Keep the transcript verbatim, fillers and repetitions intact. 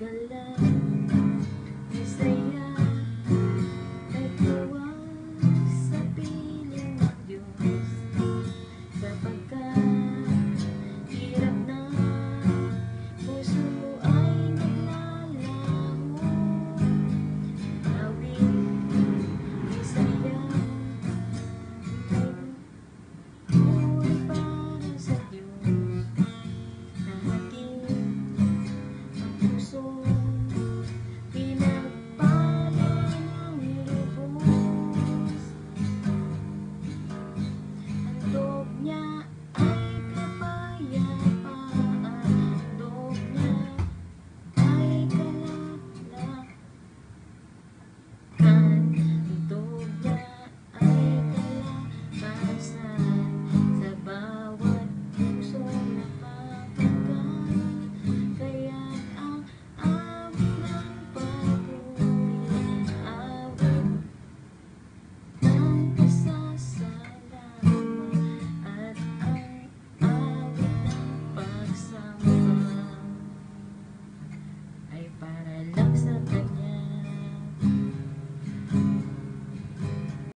Galak, may saya, may tuwa sa piling ng Diyos, sapagkat hirap na puso ay naglalaho. Awit, may saya, may buhay para sa Diyos, nahatid ang puso, pinagpala ng lubos. Handog niya ay kapayapaan, handog niya ay kalaklan, handog niya ay kalakasan sa bawat pusong napapagal. Kaya't ang awit ng papuri, awit ng pasasalamat, at ang awit ng pagsamba ay para lang sa Kanya.